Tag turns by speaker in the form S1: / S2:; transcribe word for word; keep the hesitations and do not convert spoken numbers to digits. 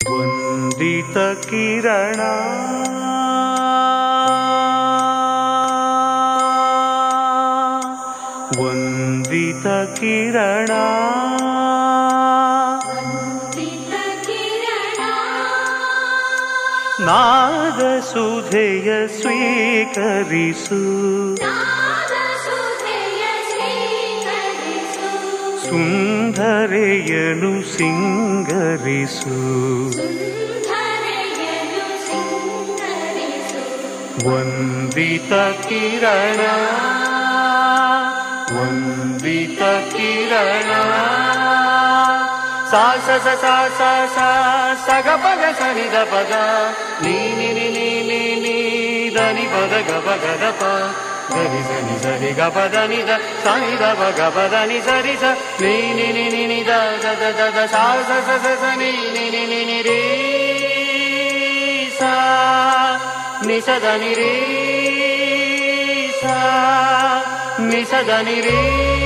S1: ವಂದಿತ ಕಿರಣ ವಂದಿತ ಕಿರಣ ನಾದ ಸುಧೆಯ ಸ್ವೀಕರಿಸು ಸುಂದರೆಯನು ಸಿಂಗರಿಸು ವಂದಿತ ಕಿರಣ ವಂದಿತ ಕಿರಣ ಸಾ ಸ ಸ ಸ ಸ ಸ ಸ ಗ ಪ ಗ ಸ ನಿ ದ ಪ ಗ ನೀ ನಿ ನಿ ನಿ ನಿ ನಿ ದ ನಿ ಪ ದ ಗ ಪ ಗ ದ ಪ ಗ ರಿ ಸ ನಿ ಸ ರಿ ಗ ಪ ದ ನಿ ದ ಸ ನಿ ದ ಪ ಗ ಪ ದ ನಿ ಸ ರಿ ಸ ನೀ ನಿ ನಿ ನಿ ನಿ ದ ದ ದ ದ ದ ಸಾ ಸ ಸ ಸ ಸ ನಿ ನಿ ನಿ ನಿ ನಿ ರಿ ಸಾ ನಿ ಸ ದ ನಿ ರಿ ಸಾ ನಿ ಸ ದ ನಿ ರಿ